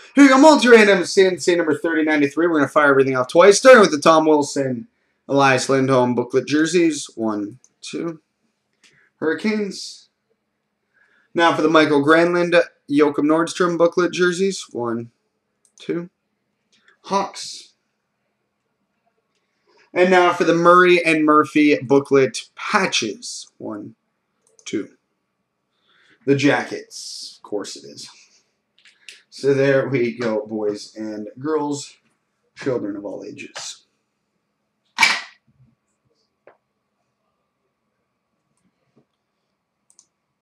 Here you go, multi-random C&C number 3093. We're going to fire everything off twice, starting with the Tom Wilson, Elias Lindholm booklet jerseys. 1, 2. Hurricanes. Now for the Michael Granlund, Joachim Nordstrom booklet jerseys. 1, 2. Hawks. And now for the Murray and Murphy booklet patches. 1, 2. The Jackets. Of course it is. So there we go, boys and girls, children of all ages.